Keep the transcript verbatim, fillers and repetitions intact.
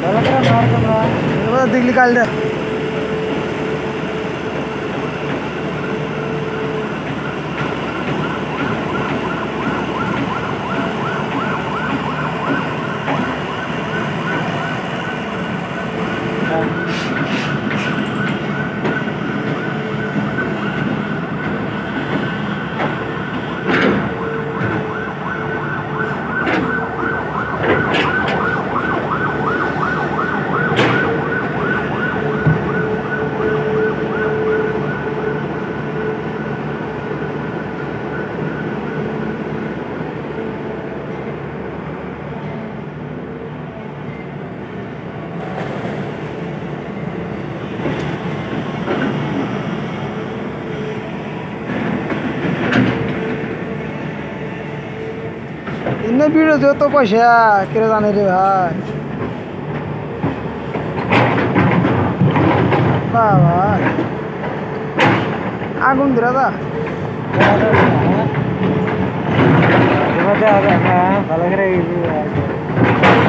दिगली काल दे इन्हें वीडियो दो तो पैसा किरे जाने रे भाई बाबा आगुन दिरा था भालो करे